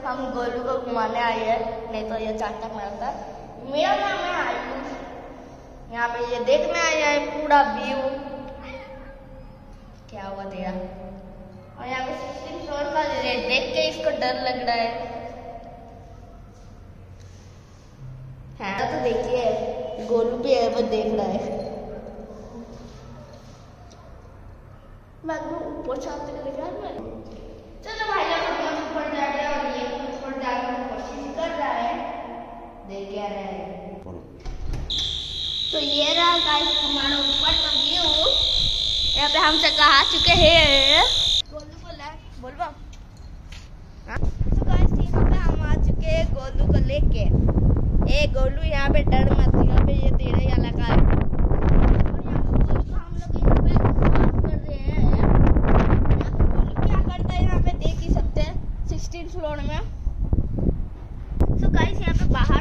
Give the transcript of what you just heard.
हम गोलू को घुमाने आए हैं, नहीं तो ये चाटक मारता। मेरा नाम है आयुष। यहाँ पे ये देखने आए हैं पूरा व्यू। क्या हुआ तेरा? और यहाँ पे 16 फ्लोर का देख के इसको डर लग रहा है। हाँ तो देखिए गोलू भी है, वो देख रहा है। मैं ऊपर छाते का दिख रहा है। चलो भाई हम ऊपर जा रहे हैं और ये ऊपर जाने की कोशिश कर रहा है, देख क्या रहा है। तो ये रहा गाइस हमारा ऊपर का व्यू। यहाँ पे हम सब आ चुके हैं। गोलू को ले बोलबा। तो गाइस यहाँ पे हम आ चुके हैं गोलू को लेके। ए गोलू यहाँ पे डर मत, यहाँ पे ये तेरा ही इलाका है। और यहाँ पे गोलू को हम लोग यहाँ पे काम कर रहे हैं। यहाँ पे गोलू क्या करता है यहाँ पे देख ही सकते हैं 16 फ्लोर में। तो गाइस यहाँ पे बाहर